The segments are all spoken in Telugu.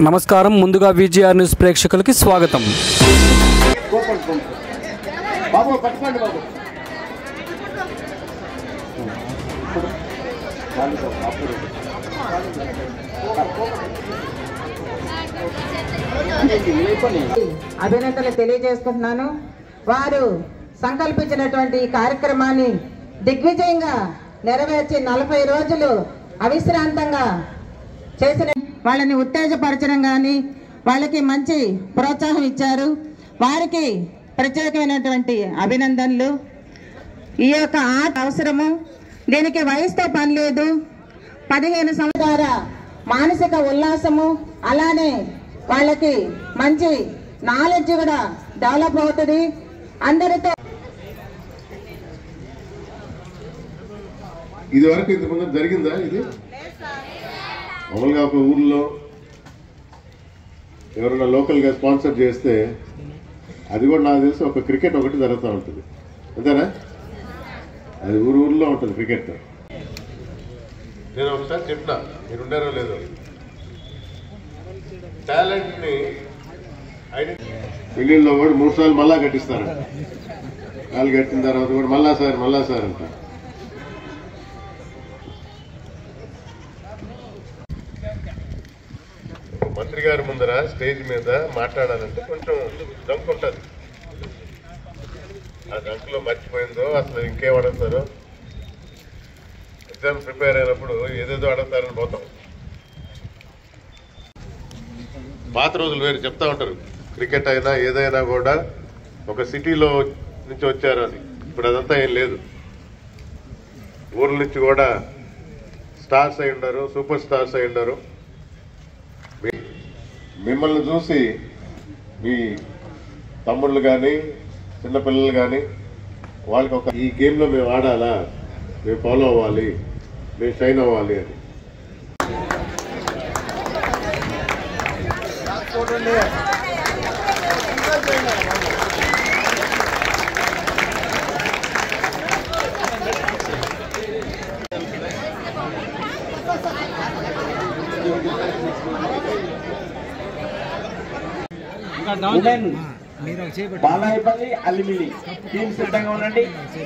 నమస్కారం. ముందుగా విజిఆర్ న్యూస్ ప్రేక్షకులకి స్వాగతం. అభినందనలు తెలియజేసుకుంటున్నాను. వారు సంకల్పించినటువంటి ఈ కార్యక్రమాన్ని దిగ్విజయంగా నెరవేర్చి 40 రోజులు అవిశ్రాంతంగా చేసిన వాళ్ళని ఉత్తేజపరచడం కానీ వాళ్ళకి మంచి ప్రోత్సాహం ఇచ్చారు. వారికి ప్రత్యేకమైనటువంటి అభినందనలు. ఈ యొక్క ఆట అవసరము, దీనికి వయసుతో పని లేదు. 15 సంవత్సరాల మానసిక ఉల్లాసము, అలానే వాళ్ళకి మంచి నాలెడ్జ్ కూడా డెవలప్ అవుతుంది. అందరితో ఇది వరకు ఇంతకుముందు జరిగిందా? ఇది మామూలుగా ఒక ఊర్లో ఎవరైనా లోకల్గా స్పాన్సర్ చేస్తే అది కూడా నాకు తెలిసి ఒక క్రికెట్ ఒకటి జరుగుతూ ఉంటుంది, అంతేనా? అది ఊర్లో ఉంటుంది క్రికెట్. నేను ఒకసారి చెప్పినా, మీరు ఉండారో లేదో, టాలెంట్ని పెళ్ళిళ్ళలో కూడా 3 సార్లు మళ్ళా కట్టిస్తారంట. వాళ్ళు కట్టిన తర్వాత కూడా మళ్ళా సార్ అంట. మంత్రి గారి ముందర స్టేజ్ మీద మాట్లాడాలంటే కొంచెం దంకు ఉంటుంది. ఆ దంకులో మర్చిపోయిందో అసలు ఇంకేం అడుగుతారో, ఎగ్జామ్ ప్రిపేర్ అయినప్పుడు ఏదేదో అడుగుతారని పోతాం. పాత రోజులు వేరు చెప్తా ఉంటారు. క్రికెట్ అయినా ఏదైనా కూడా ఒక సిటీలో నుంచి వచ్చారు అని. ఇప్పుడు అదంతా ఏం లేదు. ఊర్ల నుంచి కూడా స్టార్స్ అయి ఉండరు, సూపర్ స్టార్స్ అయి ఉండరు. మిమ్మల్ని చూసి మీ తమ్ముళ్ళు కానీ చిన్నపిల్లలు కానీ వాళ్ళకి ఒక ఈ గేమ్లో మేము ఆడాలా, మేము ఫాలో అవ్వాలి, మేము షైన్ అవ్వాలి అని. బాలాయపల్లి అల్లిమిలి టీం సిద్ధంగా ఉండండి.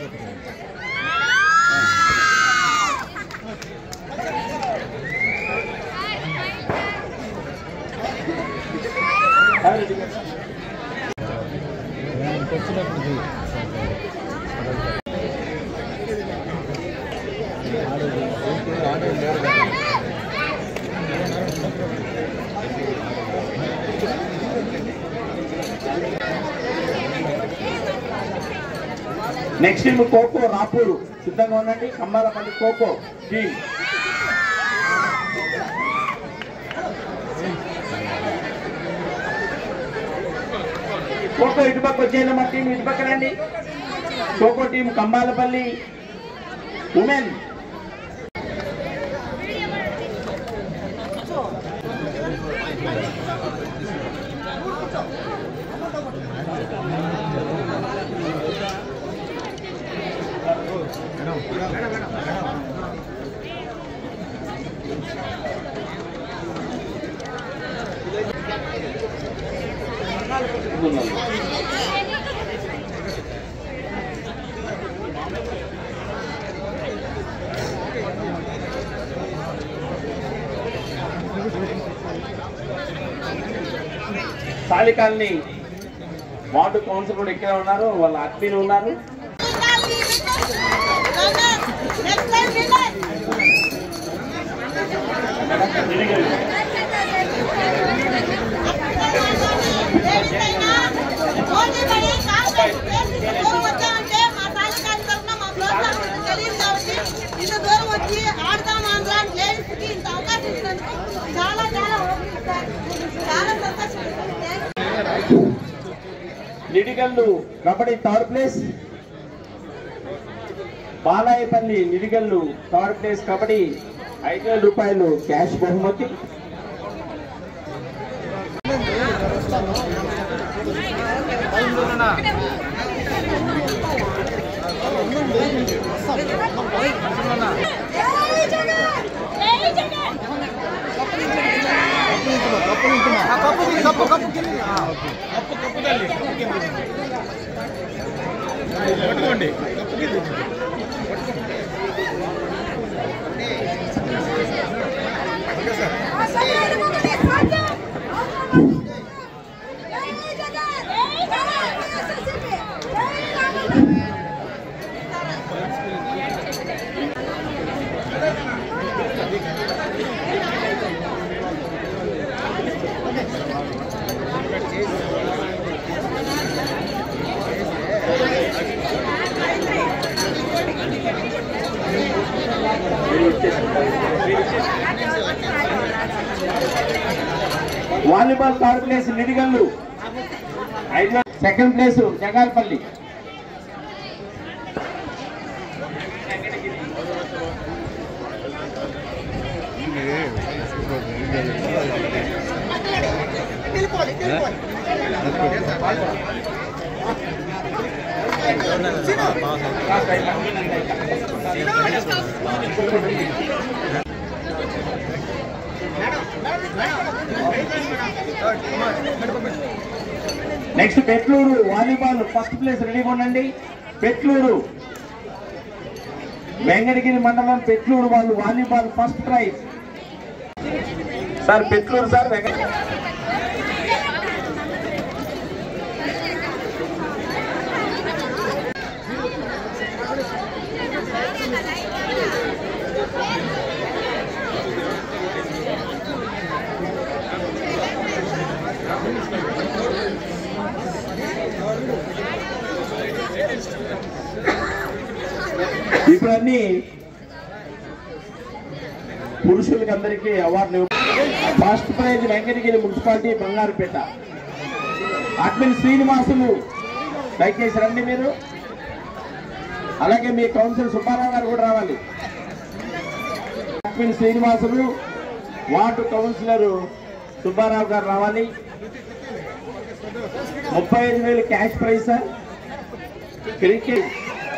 నెక్స్ట్ టీమ్ ఖోఖో రాపూరు సిద్ధంగా ఉండండి. కమ్మాలపల్లి ఖోఖో టీం. ఖోఖో ఇటుపక్క వచ్చేయాలి, మా టీం ఇటుపక్క రండి. Kho kho team Kambalapalli women. సాలికాల్ని వార్డు కౌన్సిల్ కూడా ఇక్కడే ఉన్నారు, వాళ్ళ అడ్మిన్ ఉన్నారు. Nidigallu kabaddi 3rd place. Balayapalli Nidigallu 3rd place kabaddi 5,000 రూపాయలు క్యాష్ బహుమతి. Cup volleyball third place Nidigallu, second place Jagalpalli. Next Petluru volleyball first place రెడీగా ఉండండి. పెట్లూరు వెంకటగిరి మండలం పెట్లూరు వాళ్ళు volleyball first prize. Sir Petluru sir ఇప్పుడు అన్ని పురుషులకి అందరికీ అవార్డులు. First prize Venkatagiri municipality Bangarupeta. Admin Srinivasulu దయచేసి రండి మీరు. అలాగే మీ కౌన్సిలర్ సుబ్బారావు గారు కూడా రావాలి. Admin Srinivasulu, ward councillor Subbarao garu రావాలి. 35,000 cash prize sir. Cricket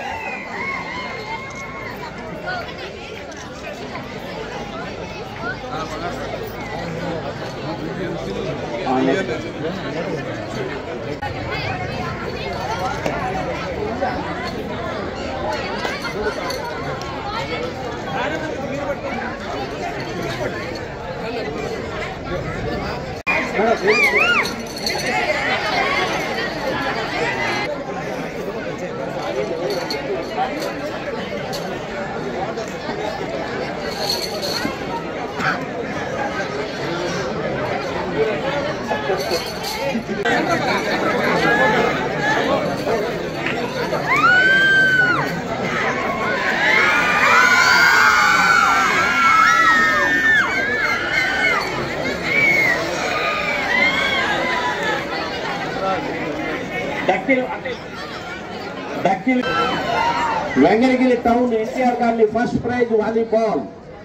Dakkili Venkatagiri town NTR colony first prize volleyball.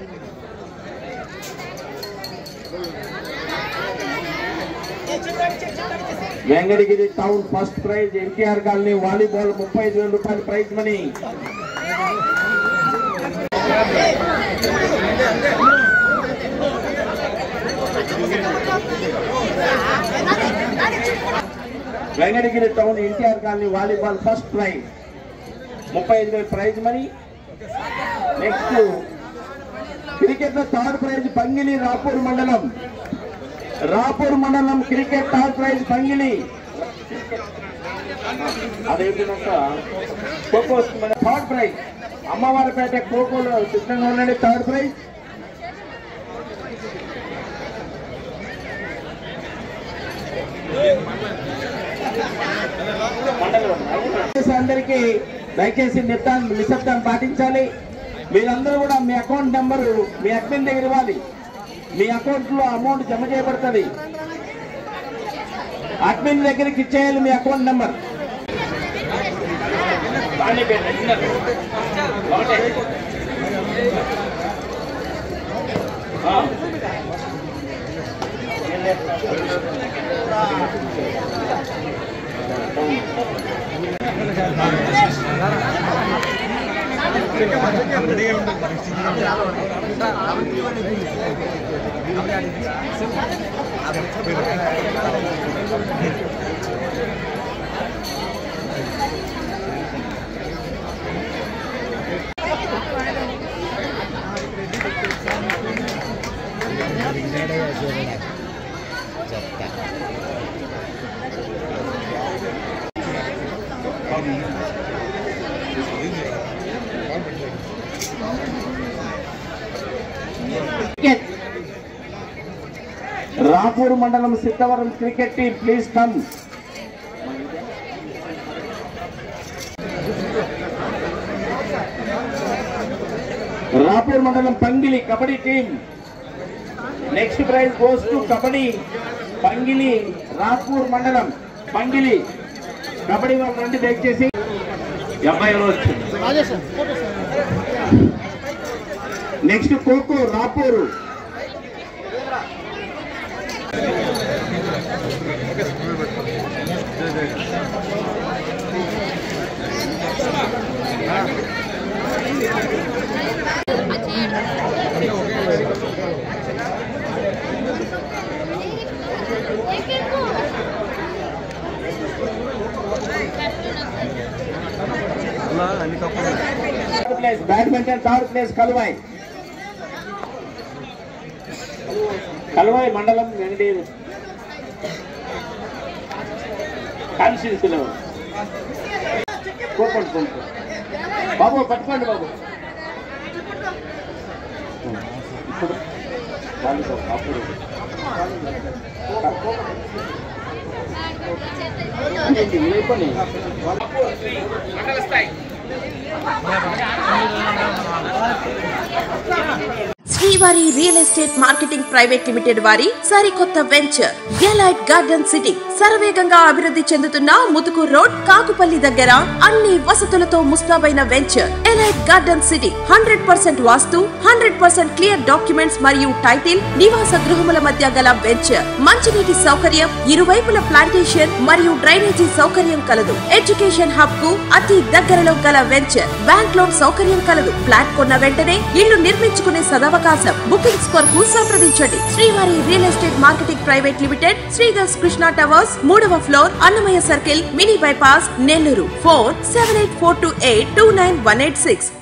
Venkatagiri town first prize NTR colony volleyball 35,000 రూపాయలు prize money. Venkatagiri town NTR colony volleyball first prize 35,000 prize money. Next cricket లో థర్డ్ ప్రైజ్ పంగిలి రాపూర్ మండలం క్రికెట్ థర్డ్ ప్రైజ్ పంగిలి. అదేవిధంగా ఖోఖో థర్డ్ ప్రైజ్ అమ్మవారిపేట ఖోఖోలో సిద్ధంగా ఉండండి. థర్డ్ ప్రైజ్ అందరికీ దయచేసి నిశ్శబ్దం పాటించాలి. మీరందరూ కూడా మీ అకౌంట్ నెంబరు మీ అడ్మిన్ దగ్గర ఇవ్వాలి. మీ అకౌంట్ లో అమౌంట్ జమ చేయబడుతుంది. అడ్మిన్ దగ్గరికి ఇచ్చేయాలి మీ అకౌంట్ నెంబర్. రాపూర్ మండలం Siddhavaram cricket team please come. Rapur మండలం Pangili kabaddi team. Next prize goes to kabaddi Pangili. Rapur మండలం పంగిలి కబడ్డీ వాళ్ళు రండి దయచేసి. అబ్బాయి వచ్చింది. Next kho kho Rapur. Badminton third place Kaluvoya. Kaluvoya మండలం వెంకటేరు కాన్స్టిట్యూన్సీలో. బాబు పట్టుకోండి బాబు. అప్పుడు Srivari real estate marketing private limited వారి సరికొత్త వెంచర్ గెలైట్ గార్డెన్ సిటీ శరవేగంగా అభివృద్ధి చెందుతున్న ముతుకూరు రోడ్ కాకుపల్లి దగ్గర అన్ని వసతులతో ముస్తాబైన venture elite garden city. 100% vastu, 100% clear documents మరియు టైటిల్, నివాస గృహముల మధ్య గల వెంచర్. మంచినీటి సౌకర్యం, ఇరువైపుల ప్లాంటేషన్ మరియు డ్రైనేజీ సౌకర్యం కలదు. ఎడ్యుకేషన్ హబ్ కు అతి దగ్గరలో గల వెంచర్. బ్యాంక్ లోన్ సౌకర్యం కలదు. ఫ్లాట్ కొన్న వెంటనే ఇల్లు నిర్మించుకునే సదవకాశం. బుకింగ్స్ కొరకు సంప్రదించండి. Srivari real estate marketing private limited, Sridhar's Krishna towers, 3వ floor, Annamayya circle, mini bypass, Nellore. Phone 7842829186.